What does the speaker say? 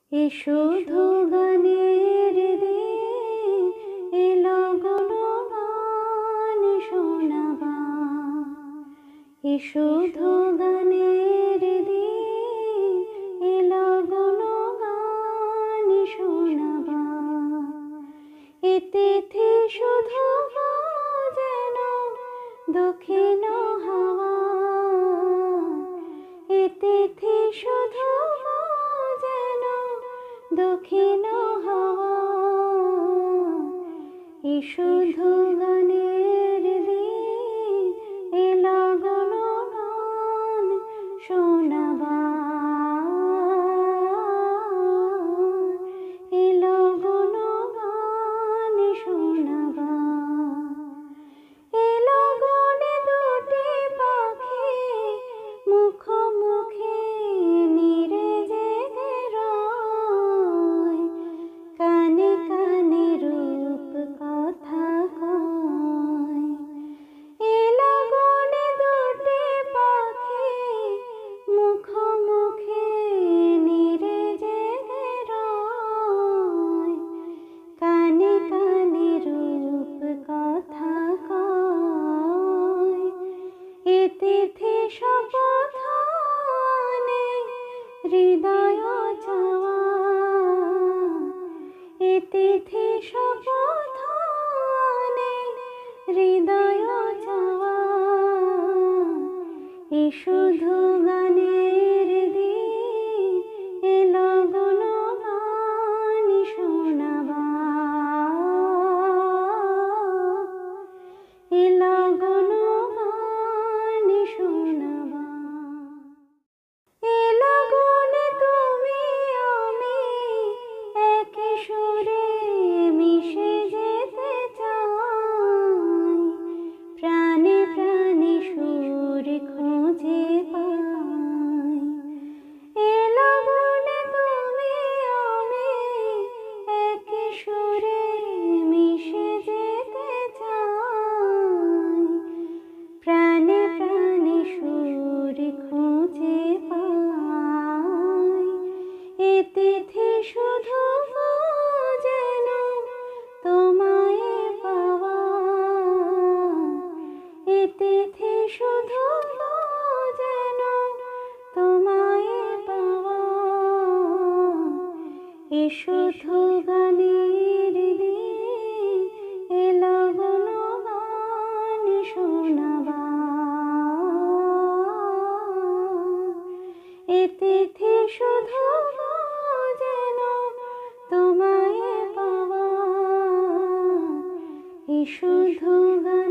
এ শুধু গানের দিন, এলো গুণগান শোনাবার। এ শুধু গানের দিন, এলো গুণগান শোনাবার। এ তিথি শুধু যেন দক্ষিণ হাওয়া, এ তিথি শুধু যেন দক্ষিণ হাওয়া। এ শুধু গানের দিন, এলো গুণগান শোনাবার, এলো গুণগান শোনাবার। এলো গুণে দুটি পাখি মুখোমুখি নীরে জেগে রয়, কানে কানে রূপ কথা কয়। এলো গুণে দুটি পাখি মুখোমুখি নীরে জেগে রয়, কানে কানে রূপ কথা কয়। এ তিথি শপথ আনে হৃদয় চাওয়া, এ তিথি শপথ আনে হৃদয় চাওয়া। এ শুধু গানের দিন, এলো গুণগান শোনাবার, এলো গুণগান শোনাবার। এলো গুণে তুমি আমি একে সুরে মিশে যেতে চাই, প্রাণে প্রাণে সুর খুঁজে পাই। এলো গুণে তুমি আমি একে সুরে মিশে যেতে চাই, প্রাণে প্রাণে সুর খুঁজে পাই। এ তিথি শুধু যেন তোমায় পাওয়া, এ তিথি শুধু যেন তোমায় পাওয়া। এ শুধু গানের দিন, এলো গুণগান শোনাবার। এ তিথি শুধু যেন তোমায় পাওয়া, এ শুধু গান।